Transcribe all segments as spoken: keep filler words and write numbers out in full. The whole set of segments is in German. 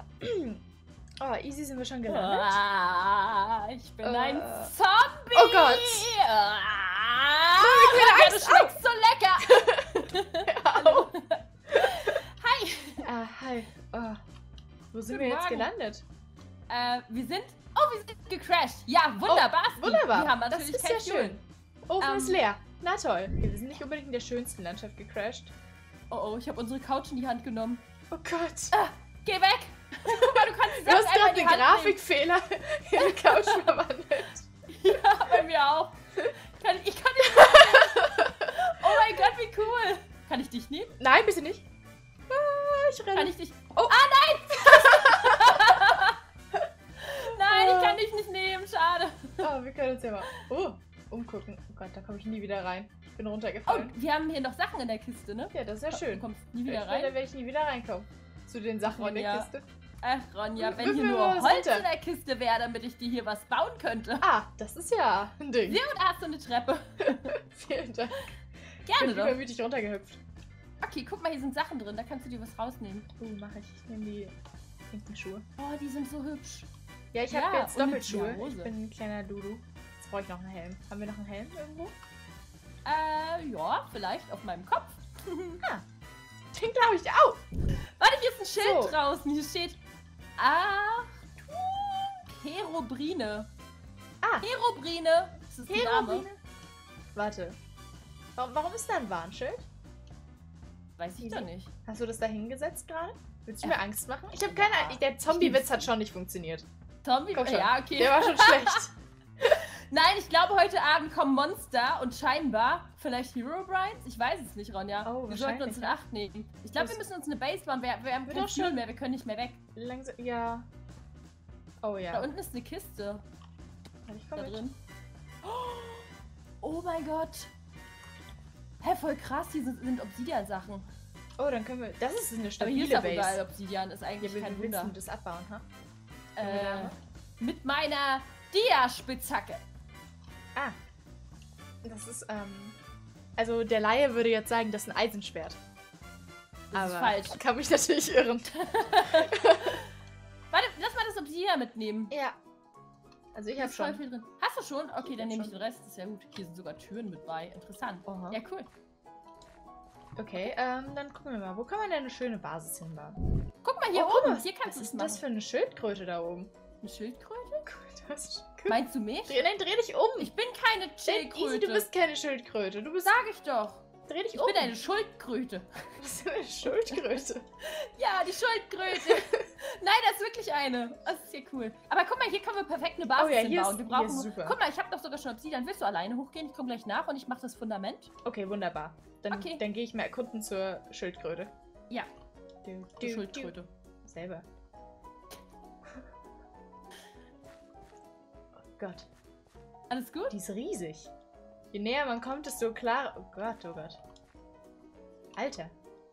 Oh, easy sind wir schon gelandet. Ah, ich bin äh. ein Zombie. Oh Gott. Ah, Mama, ja, du schmeckst so lecker. Hallo. Hi. Ah, hi. Oh. Wo sind Guten wir jetzt Morgen. gelandet? Äh, wir sind... Oh, wir sind gecrashed. Ja, wunderbar. Oh, wunderbar. Wir haben Das natürlich ist kein ja Fuel. schön. Ofen Ähm. ist leer. Na toll. Wir sind nicht unbedingt in der schönsten Landschaft gecrashed. Oh, oh, ich habe unsere Couch in die Hand genommen. Oh Gott. Ah, geh weg. Guck mal, du kannst die Du hast Sachen gerade einfach in einen die Hand Grafikfehler in die Couch verwandelt. nehmen. Ja, bei mir auch. Kann, ich kann nicht mehr. Oh mein Gott, wie cool. Kann ich dich nehmen? Nein, bitte nicht. Ah, ich renne. Kann ich dich... Oh. Ah, nein! Nein, ich kann dich nicht nehmen. Schade. Oh, wir können uns ja mal oh, umgucken. Oh Gott, da komme ich nie wieder rein. Ich bin Oh, runtergefallen. wir haben hier noch Sachen in der Kiste, ne? Ja, das ist ja Du schön. kommst nie Ich wieder werde, rein. werde ich nie wieder reinkommen. Zu den Sachen in der Ronja. Kiste. Ach, Ronja, wenn Wirf hier mir nur mal was Holz runter. in der Kiste wäre, damit ich dir hier was bauen könnte. Ah, das ist ja ein Ding. Hier und da hast du eine Treppe. Vielen Dank. Gerne Ich bin doch. übermütig runtergehüpft. Okay, guck mal, hier sind Sachen drin, da kannst du dir was rausnehmen. Uh, mach ich. Ich nehme die pinken Schuhe. Oh, die sind so hübsch. Ja, ich habe Ja, jetzt und eine Doppelschuhe. Hose. Ich bin ein kleiner Dudu. Jetzt brauche ich noch einen Helm. Haben wir noch einen Helm irgendwo? Äh, ja, vielleicht auf meinem Kopf. Den glaube ich. Au! Warte, hier ist ein Schild So. draußen. Hier steht Achtung, Herobrine. Ah. Herobrine. Das ist ein Name. Herobrine? Warte. Warum, warum ist da ein Warnschild? Weiß ich Easy. doch nicht. Hast du das da hingesetzt gerade? Willst du Äh, mir Angst machen? Ich habe keine Ahnung. Der Zombie-Witz hat schon nicht funktioniert. Zombie? Komm schon. Ja, okay. Der war schon schlecht. Nein, ich glaube, heute Abend kommen Monster und scheinbar vielleicht Herobrines. Ich weiß es nicht, Ronja. Oh, wir sollten uns wahrscheinlich, in ja. Acht nehmen. Ich glaube, Das- wir müssen uns eine Base bauen. Wir, wir haben Wird kein doch Fuel schon. mehr. Wir können nicht mehr weg. Langsam. Ja. Oh Da ja. unten ist eine Kiste. Warte, ich Da komm mit. drin. Oh mein Gott. Hä, voll krass. Hier sind, sind Obsidian-Sachen. Oh, dann können wir. Das ist eine Aber hier stabile ist doch Base. überall Obsidian. Ist Ja, eigentlich wie kein willst Wunder. du das abbauen, ha? Äh, mit meiner Dia-Spitzhacke. Ah. Das ist, ähm. Also, der Laie würde jetzt sagen, das ist ein Eisenschwert. Das ist Aber falsch. kann mich natürlich irren. Warte, lass mal das Obsidian mitnehmen. Ja. Also, ich Hier habe ist voll schon. viel drin. Hast du schon? Okay, Ich dann hab nehme ich schon. den Rest. Das ist ja gut. Hier sind sogar Türen mit bei. Interessant. Aha. Ja, cool. Okay, ähm, dann gucken wir mal. Wo kann man denn eine schöne Basis hinbauen? Guck mal hier Oh, oben. was- Hier kannst du Was es ist denn das machen. für eine Schildkröte da oben? Eine Schildkröte? Du hast- Meinst du mich? Dreh, nein, dreh dich um! Ich bin keine Nein, Schildkröte. Easy, du bist keine Schildkröte. Du bist. Sag ich doch. Dreh dich Ich um! bin eine Schuldkröte. Du bist eine Schildkröte. Ja, die Schuldkröte. Nein, das ist wirklich eine. Das ist ja cool. Aber guck mal, hier können wir perfekt eine Basis Oh ja, hier hinbauen. ist- Wir hier brauchen ist nur- super. Guck mal, ich habe doch sogar schon Obsidian. Willst du alleine hochgehen? Ich komme gleich nach und ich mache das Fundament. Okay, wunderbar. Dann, Okay. dann gehe ich mal erkunden zur Schildkröte. Ja, Du, die du, Schuldkröte. du. Selber. Oh Gott, Alles gut? die ist riesig. Je näher man kommt, desto klarer. Oh Gott, oh Gott. Alter.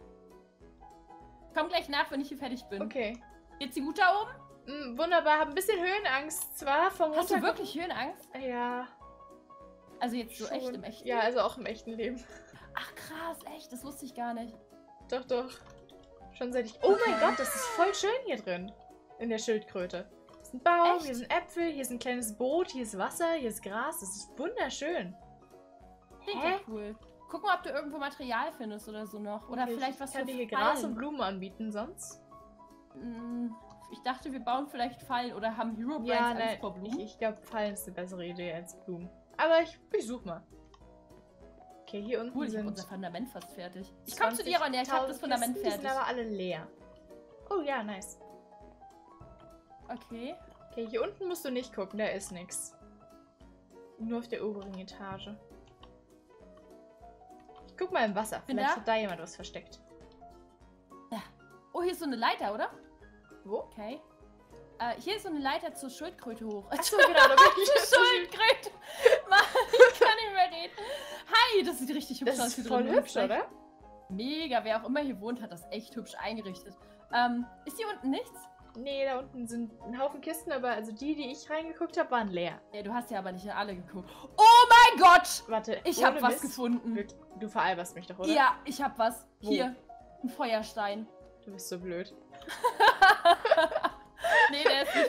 Komm gleich nach, wenn ich hier fertig bin. Okay. Geht's dir gut da oben? Mm, wunderbar, hab ein bisschen Höhenangst zwar vom Hast du Runterkommen. wirklich Höhenangst? Ja. Also jetzt so schon. echt im echten? Ja, also auch im echten Leben. Ach krass, echt? Das wusste ich gar nicht. Doch, doch. Schon seit ich. Oh mein Gott, das ist voll schön hier drin. In der Schildkröte. Hier ist ein Baum, Echt? hier sind Äpfel, hier ist ein kleines Boot, hier ist Wasser, hier ist Gras. Das ist wunderschön. Klingt Hä? ja cool. Guck mal, ob du irgendwo Material findest oder so noch. Oder Okay, vielleicht ich was kann für dir hier Gras Fallen. und Blumen anbieten sonst. Mm, Ich dachte, wir bauen vielleicht Fallen oder haben Herobrines Ja, Angst nein, vor ich, Blumen. ich glaube, Fallen ist eine bessere Idee als Blumen. Aber ich, ich such mal. Okay, hier unten Cool, ich habe sind unser Fundament fast fertig. Ich komme zu dir, Ronja, ich habe das zwanzigtausend Fundament Kisten, fertig. Die sind aber alle leer. Oh ja, nice. Okay. Okay, hier unten musst du nicht gucken, da ist nichts. Nur auf der oberen Etage. Ich guck mal im Wasser, Bin vielleicht da? hat da jemand was versteckt. Oh, hier ist so eine Leiter, oder? Wo? Okay. Äh, hier ist so eine Leiter zur Schildkröte hoch. Achso, genau, da bin ich Zur Schildkröte! Mann, ich kann nicht mehr reden. Hi, das sieht richtig hübsch Das aus. ist hier voll drin. hübsch, oder? Mega, wer auch immer hier wohnt, hat das echt hübsch eingerichtet. Ähm, ist hier unten nichts? Nee, da unten sind ein Haufen Kisten, aber also die, die ich reingeguckt habe, waren leer. Ja, du hast ja aber nicht in alle geguckt. Oh mein Gott! Warte, Ich ohne hab was Mist. gefunden. Wirklich, du veralberst mich doch, oder? Ja, ich hab was. Wo? Hier, ein Feuerstein. Du bist so blöd.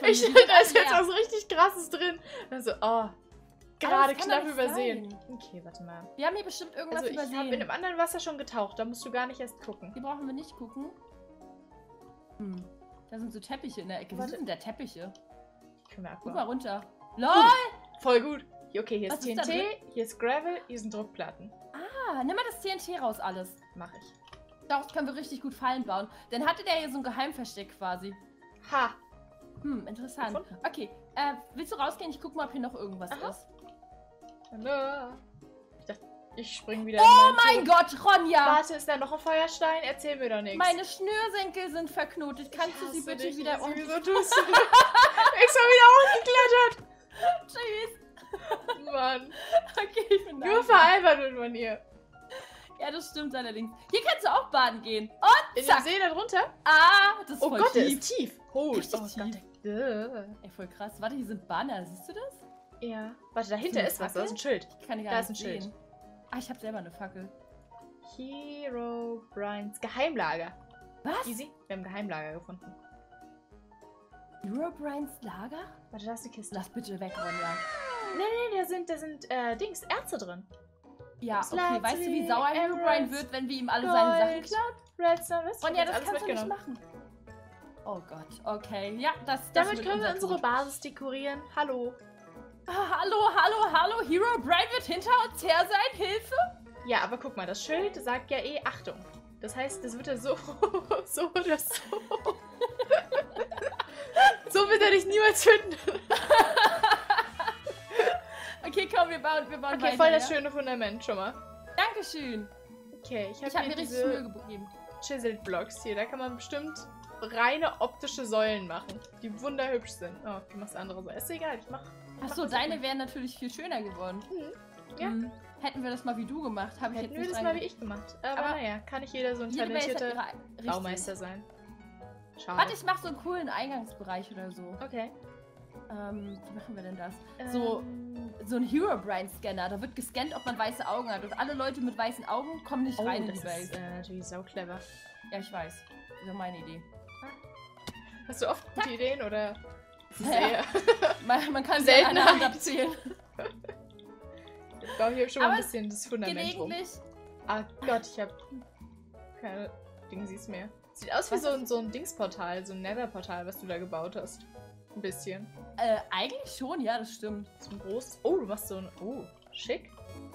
von Ich mir. Die finde, sind da ist alle jetzt leer. was richtig Krasses drin. Also, oh. Gerade das kann knapp doch nicht übersehen. sein. Okay, warte mal. Wir haben hier bestimmt irgendwas Also, ich habe in übersehen. dem anderen Wasser schon getaucht. Da musst du gar nicht erst gucken. Die brauchen wir nicht gucken. Hm. Da sind so Teppiche in der Ecke. Wo Warte. sind denn da Teppiche? Können wir Guck mal abbauen. runter. LOL! Voll gut. Hier, okay, hier Was ist ist da T N T, hier ist Gravel, hier sind Druckplatten. Ah, nimm mal das T N T raus alles. Mach ich. Daraus können wir richtig gut Fallen bauen. Dann hatte der hier so ein Geheimversteck quasi. Ha! Hm, interessant. Gefunden. Okay, äh, willst du rausgehen? Ich guck mal, ob hier noch irgendwas Aha. ist. Hallo. Ich dachte, ich spring wieder Oh in mein Gott, Ronja! Warte, ist da noch ein Feuerstein? Erzähl mir doch nichts. Meine Schnürsenkel sind verknotet. Kannst Ich du sie hasse bitte dich, wieder Lizzie, ordentlich... wieso tust du das? Extra wieder hochgeklettert. Tschüss. Mann. Okay, ich bin Nur da. veralbert wird man hier. Ja, das stimmt allerdings. Hier kannst du auch baden gehen. Und In dem zack. See da drunter? Ah, das ist Oh voll Gott, der tief. ist tief. Oh, Richtig oh tief. Gott. der- Ey, voll krass. Warte, hier sind Banner. Siehst du das? Ja. Warte, dahinter eine ist was. Da Fackel? ist ein Schild. Ich kann die gar Da nicht ist ein Schild. sehen. Ah, ich habe selber eine Fackel. Hero Brian's Geheimlager. Was? Easy. Wir haben ein Geheimlager gefunden. Hero Brian's Lager? Warte, da ist eine Kiste. Lass bitte weg, Ronja. Nee, nee, da sind, da sind, äh, Dings, Erze drin. Ja, okay. Platin, Weißt du, wie sauer Hero Brian Emeralds, wird, wenn wir ihm alle seine Sachen Gold. klauen? Redstone, was? Ronja, Ich hab das jetzt kannst du nicht mitgenommen. machen. Oh Gott, okay. Ja, das, das Damit wird können wir unser unsere Tod. Basis dekorieren. Hallo. Ah, hallo, hallo, hallo. Hero Brian wird hinter uns her sein. Hilfe? Ja, aber guck mal, das Schild sagt ja eh Achtung. Das heißt, das wird er so, so oder so. So wird er dich niemals finden. Okay, komm, wir bauen, wir bauen Okay, weiter. voll das ja? schöne Fundament schon mal. Dankeschön. Okay, ich Ich habe habe hier mir richtig Mühe diese gegeben. Chiseled Blocks hier. Da kann man bestimmt reine optische Säulen machen, die wunderhübsch sind. Oh, du machst andere Säulen. Ist egal, ich mach... Achso, mach was deine ich wären natürlich viel schöner geworden. Mhm. Ja. Mhm. Hätten wir das mal wie du gemacht, habe ich Hätten jetzt wir nicht das dran mal wie ich gemacht. Aber, Aber naja, kann nicht jeder so ein Jede Welt hat talentierter ihre- richtig. Baumeister sein. Schade. Warte, ich mach so einen coolen Eingangsbereich oder so. Okay. Ähm, wie machen wir denn das? So, Ähm, so ein Hero-Brain-Scanner. Da wird gescannt, ob man weiße Augen hat. Und alle Leute mit weißen Augen kommen nicht oh, rein in das die Welt. ist äh, natürlich sau clever. Ja, ich weiß. Das ist ja meine Idee. Hast du oft gute Ideen oder? Ja. Sehr. Man, man kann sie Seltenheit. an einer Hand abzählen. Ich baue hier schon mal Aber ein bisschen das Fundament rum. Gelegentlich. Ah Gott, ich hab keine Dingsies mehr. Sieht aus wie Was so ist- ein, so ein Dingsportal, so ein Nether-Portal, was du da gebaut hast. Ein bisschen. Äh, eigentlich schon, ja, das stimmt. So ein großes. Oh, du machst so ein. Oh, schick.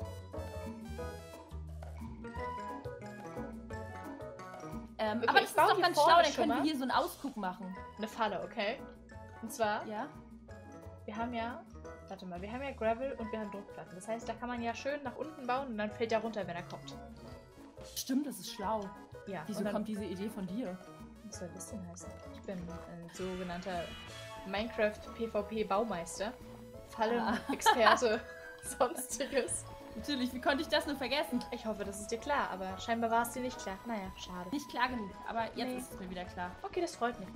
Ähm, Okay, aber ich das ist baue doch hier ganz vorne schlau, dann schon können wir mal. hier so einen Ausguck machen. Eine Falle, okay? Und zwar, Ja? wir haben ja. Warte mal, wir haben ja Gravel und wir haben Druckplatten. Das heißt, da kann man ja schön nach unten bauen und dann fällt er runter, wenn er kommt. Stimmt, das ist schlau. Ja, Wieso und dann, kommt diese Idee von dir? was soll das denn heißen? Ich bin ein sogenannter Minecraft-PvP-Baumeister. Fallen-Experte, sonstiges. Natürlich, wie konnte ich das nur vergessen? Ich hoffe, das ist dir klar, aber scheinbar war es dir nicht klar. Naja, schade. Nicht klar genug, aber jetzt Nee. ist es mir wieder klar. Okay, das freut mich.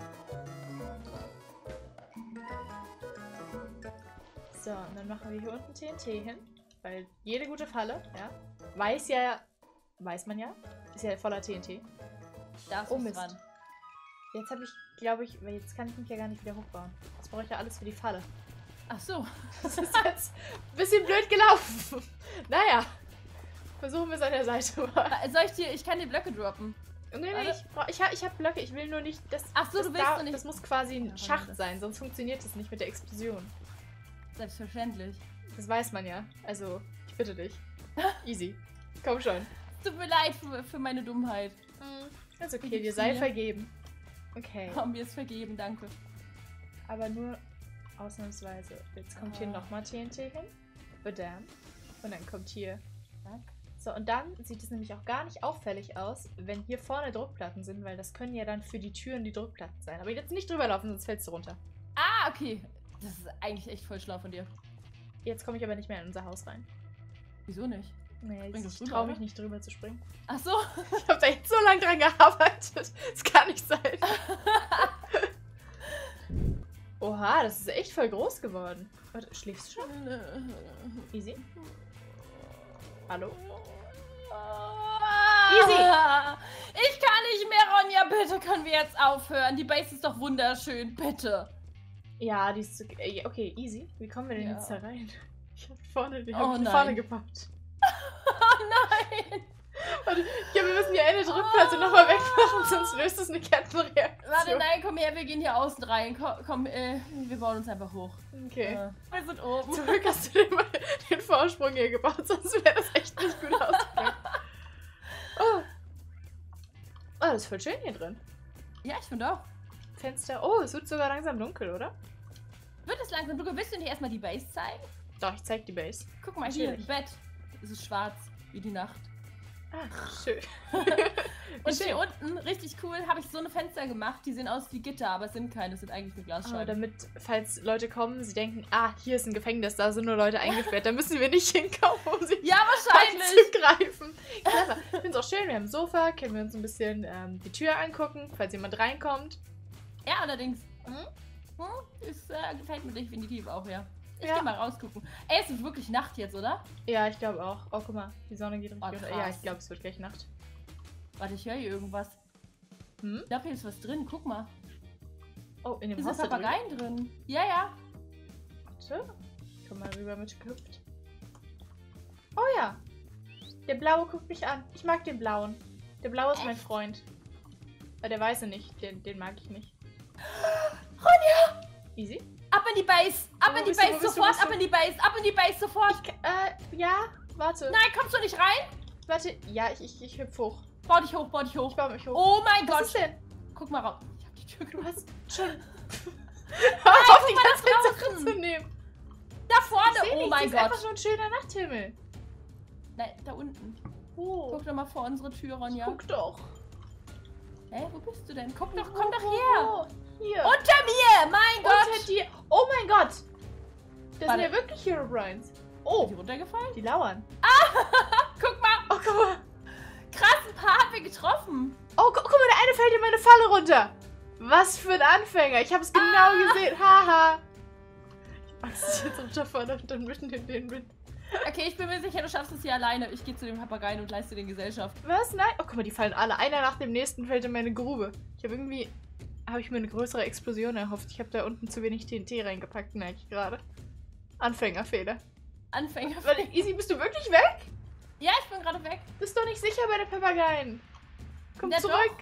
So, und dann machen wir hier unten T N T hin. Weil jede gute Falle, ja, weiß ja, weiß man ja, ist ja voller T N T. Da ist Oh was Mist. dran. Jetzt habe ich, glaube ich, weil jetzt kann ich mich ja gar nicht wieder hochbauen. Das brauche ich ja alles für die Falle. Ach so. Das ist jetzt ein bisschen blöd gelaufen. Naja, versuchen wir es an der Seite mal. Soll ich dir, ich kann dir Blöcke droppen. Nee, nee, Warte. ich, brauch- ich, ha- ich habe Blöcke, ich will nur nicht, das, Ach so, das, du willst da, nur nicht- das muss quasi ein Ja, Schacht das- sein, sonst funktioniert das nicht mit der Explosion. Selbstverständlich. Das weiß man ja, also ich bitte dich. Easy, komm schon. Tut mir leid für, für meine Dummheit. Ist okay, gib's dir sei mir. vergeben. Okay, Oh, mir ist vergeben, danke. aber nur ausnahmsweise. Jetzt kommt hier Ah. nochmal T N T hin. Badam. Und dann kommt hier. Zack. So, und dann sieht es nämlich auch gar nicht auffällig aus, wenn hier vorne Druckplatten sind, weil das können ja dann für die Türen die Druckplatten sein. Aber jetzt nicht drüber laufen, sonst fällst du runter. Ah, okay. Das ist eigentlich echt voll schlau von dir. Jetzt komme ich aber nicht mehr in unser Haus rein. Wieso nicht? Nee, Spring ich doch rüber, traue mich oder? nicht drüber zu springen. Ach so. Ich habe da jetzt so lange dran gearbeitet. Das kann nicht sein. Oha, das ist echt voll groß geworden. Warte, schläfst du schon? Easy. Hallo? Easy. Ich kann nicht mehr, Ronja. Bitte können wir jetzt aufhören. Die Base ist doch wunderschön. Bitte. Ja, die ist zu... äh, Okay, easy. Wie kommen wir denn Ja. jetzt da rein? Ich hab vorne, die Oh hab ich nein. vorne gebaut. Oh nein! Warte, ja, wir müssen die eine Drückplatte nochmal wegmachen, sonst löst es eine Kettenreaktion. Warte, nein, komm her, wir gehen hier außen rein. Komm, komm äh, wir bauen uns einfach hoch. Okay. Äh, wir sind oben. Zum Glück hast du den, mal den Vorsprung hier gebaut, sonst wäre das echt nicht gut ausgegangen. Oh. Oh, das ist voll schön hier drin. Ja, ich finde auch. Fenster. Oh, es wird sogar langsam dunkel, oder? Wird es langsam dunkel? Willst du dir erstmal die Base zeigen? Doch, ich zeig die Base. Guck mal hier, Natürlich. Bett. Es ist schwarz, wie die Nacht. Ah, schön. Und schön. hier unten, richtig cool, habe ich so eine Fenster gemacht. Die sehen aus wie Gitter, aber es sind keine, es sind eigentlich nur Aber Glasscheiben. damit, falls Leute kommen, sie denken, ah, hier ist ein Gefängnis, da sind nur Leute eingesperrt, da müssen wir nicht hinkommen, um sie Ja, wahrscheinlich. anzugreifen. Clever. Ich finde es auch schön, wir haben ein Sofa, können wir uns ein bisschen ähm, die Tür angucken, falls jemand reinkommt. Ja, allerdings. Mhm. Hm, es äh, gefällt mir definitiv auch, ja. Ich Ja. geh mal rausgucken. Ey, es ist wirklich Nacht jetzt, oder? Ja, ich glaube auch. Oh, guck mal, die Sonne geht richtig Oh, unter. krass. Ja, ich glaube, es wird gleich Nacht. Warte, ich höre hier irgendwas. Hm? Ich glaube, hier ist was drin. Guck mal. Oh, in dem Hier Haus sind da drüben. Papageien drin. Ja, ja. Warte. Komm mal rüber mitgehüpft. Oh ja. Der Blaue guckt mich an. Ich mag den Blauen. Der Blaue ist mein Echt? Freund. Aber der Weiße nicht. Den, den mag ich nicht. Ronja! Easy. Ab in die Base! Ab Wo in die bist du, wo Base bist du, sofort! wo bist Ab du? in die Base! Ab in die Base sofort! Äh, ja. Warte. Nein, kommst du nicht rein? Warte. Ja, ich, ich, ich hüpf hoch. Bau dich hoch, bau dich hoch. Ich baue mich hoch. Oh mein Was Gott! ist denn? Guck mal raus. Ich hab die Tür Du gemacht. hast schon... Hör auf, die mal ganze nach Zeit Sachen draußen. zu nehmen. Da Ich vorne! seh Oh nichts, mein es ist einfach Gott! nur ein schöner Nachthimmel. Nein, da unten. Oh, Guck doch mal vor unsere Tür, Ronja. guck doch. Hä, wo bist du denn? Guck doch, Wo, komm doch wo, her! wo? Hier. Unter mir! Mein Gott! Unter dir. Oh mein Gott. Das Warte. sind ja wirklich Herobrines. Ist Oh, die runtergefallen? die lauern. Guck mal! Oh, guck mal. Krass, ein paar haben wir getroffen. Oh, gu guck mal, der eine fällt in meine Falle runter. Was für ein Anfänger. Ich habe es genau Ah. gesehen. Haha. Ich mag es jetzt runterfahren und dann mitten in den bin. Okay, ich bin mir sicher, du schaffst es hier alleine. Ich gehe zu den Papageien und leiste den Gesellschaft. Was? Nein? Oh, guck mal, die fallen alle. Einer nach dem nächsten fällt in meine Grube. Ich habe irgendwie... Habe ich mir eine größere Explosion erhofft. Ich habe da unten zu wenig T N T reingepackt, merke ich gerade. Anfängerfehler. Anfänger. Warte, Easy, bist du wirklich weg? Ja, ich bin gerade weg. Bist doch nicht sicher bei den Papageien. Komm Na zurück.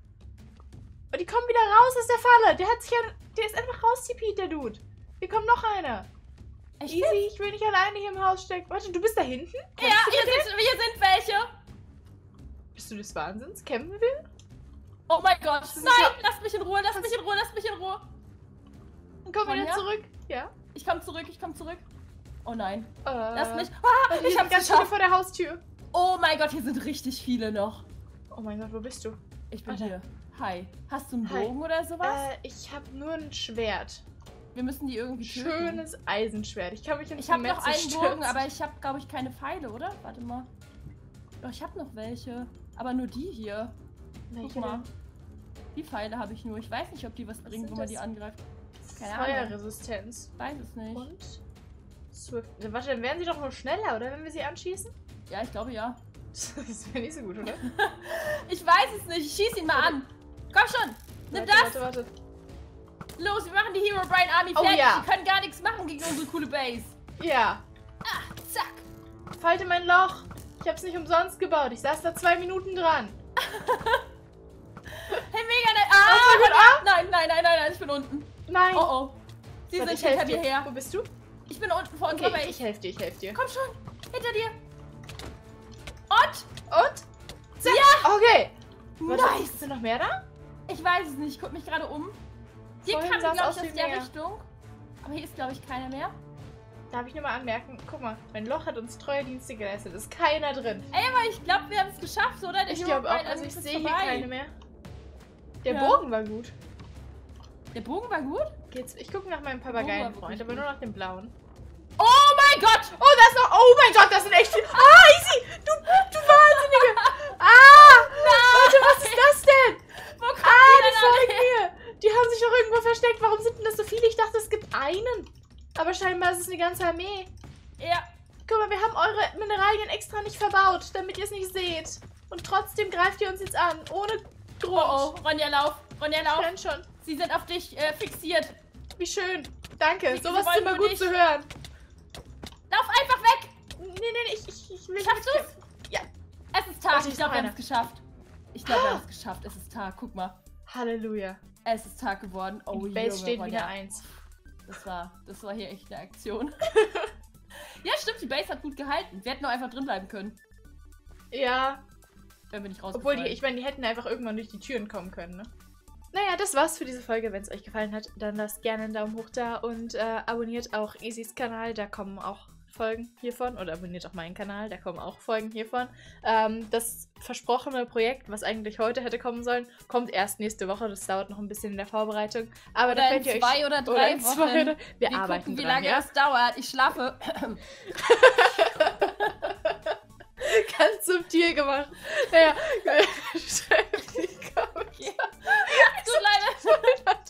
Und die kommen wieder raus aus der Falle. Der hat sich ja... Der ist einfach rausgepiet, der Dude. Hier kommt noch einer. Echt? Easy, ich will nicht alleine hier im Haus stecken. Warte, du bist da hinten? Ja, Kämpfst du hier mit denen? sind, hier sind welche. Bist du des Wahnsinns? Kämpfen wir? Oh mein Gott. ist Nein, ja- lass mich in Ruhe, lass mich in Ruhe, lass mich in Ruhe. Dann komm wieder Ronja? zurück. Ja? Ich komm zurück, ich komm zurück. Oh nein. Äh, Lass mich. Ah, Warte, hier ich sind hab's ganz viele geschafft. vor der Haustür. Oh mein Gott, hier sind richtig viele noch. Oh mein Gott, wo bist du? Ich bin Warte. hier. Hi. Hast du einen Hi. Bogen oder sowas? Äh, ich habe nur ein Schwert. Wir müssen die irgendwie töten. Schönes Eisenschwert. Ich kann mich ins Ich habe noch Netz einen stürzen. Bogen, aber ich habe, glaube ich, keine Pfeile, oder? Warte mal. Doch, ich habe noch welche. Aber nur die hier. Welche Guck mal. denn? Die Pfeile habe ich nur. Ich weiß nicht, ob die was bringen, sind wo man das? die angreift. Keine Ahnung. Feuerresistenz. Weiß es nicht. Und? Swift. Warte, dann werden sie doch nur schneller, oder? Wenn wir sie anschießen? Ja, ich glaube ja. Das wäre nicht so gut, oder? Ich weiß es nicht. Ich schieß ihn mal Warte. an. Komm schon. Nimm Warte, das. warte, warte. Los, wir machen die Herobrine Army Oh fertig. ja. Die können gar nichts machen gegen unsere coole Base. Ja. Zack. Falte mein Loch. Ich hab's nicht umsonst gebaut. Ich saß da zwei Minuten dran. Hey, mega nice. Ah, Oh, gut, ah. nein, nein, nein, nein, nein. Ich bin unten. Nein. Oh, oh. Sie Warte, sind ich helf hinter mir dir. her. Wo bist du? Ich bin unten vor unserer Okay, Base. ich, ich helfe dir, ich helfe dir. Komm schon. Hinter dir. Und? Und? Zack. Ja. Okay. Warte, Nice. sind noch mehr da? Ich weiß es nicht. Ich guck mich gerade um. Hier Vorhin kam sah's glaube aus ich, aus wie der mehr. Richtung. Aber hier ist, glaube ich, keiner mehr. Darf ich nur mal anmerken? Guck mal, mein Loch hat uns treue Dienste geleistet. Ist keiner drin. Ey, aber ich glaube, wir haben es geschafft, oder? Der Ich glaube auch, Herobrine also Army ich ist sehe hier vorbei. keine mehr. Der Ja. Bogen war gut. Der Bogen war gut? Geht's? Ich gucke nach meinem Der Bogen war Papageienfreund, wirklich aber gut. nur nach dem blauen. Oh mein Gott! Oh, da ist noch. Oh mein Gott, das sind echt viele. Ah, Easy! Du, du Wahnsinnige! Ah! Warte, was ist das denn? Wo kommt Ah, die die denn alle folgen her? mir! Die haben sich doch irgendwo versteckt. Warum sind denn das so viele? Ich dachte, es gibt einen. Aber scheinbar ist es eine ganze Armee. Ja. Guck mal, wir haben eure Mineralien extra nicht verbaut, damit ihr es nicht seht. Und trotzdem greift ihr uns jetzt an. Ohne Grund. Oh, oh. Ronja, lauf. Ronja, Ich lauf. renn schon. Sie sind auf dich äh, fixiert. Wie schön. Danke. Die- Sowas die ist immer wollen gut nur zu hören. Lauf einfach weg! Nee, nee, nee, ich, ich, ich will Schaffst nicht- du's? Ja. Es ist Tag. Warte, Ich ist glaube, noch wir haben einer. es geschafft. Ich glaube, wir haben es geschafft. Es ist Tag. Guck mal. Halleluja. Es ist Tag geworden. Oh, Die Base Junge, steht Ronja. wieder eins. Das war, das war hier echt eine Aktion. Ja, stimmt. Die Base hat gut gehalten. Wir hätten noch einfach drin bleiben können. Ja. Wenn wir nicht Obwohl, rausgefallen. die, ich meine, die hätten einfach irgendwann durch die Türen kommen können, ne? Naja, das war's für diese Folge. Wenn es euch gefallen hat, dann lasst gerne einen Daumen hoch da und äh, abonniert auch Easys Kanal. Da kommen auch Folgen hiervon. Oder abonniert auch meinen Kanal. Da kommen auch Folgen hiervon. Ähm, das versprochene Projekt, was eigentlich heute hätte kommen sollen, kommt erst nächste Woche. Das dauert noch ein bisschen in der Vorbereitung. Aber Oder da in könnt ihr zwei euch... oder drei oder in Wochen. zwei oder, wir, Wir arbeiten gucken, wie dran, lange ja? es dauert. Ich schlafe. Ganz subtil gemacht. Naja. Schreibt in die Kommentare. Tut leid.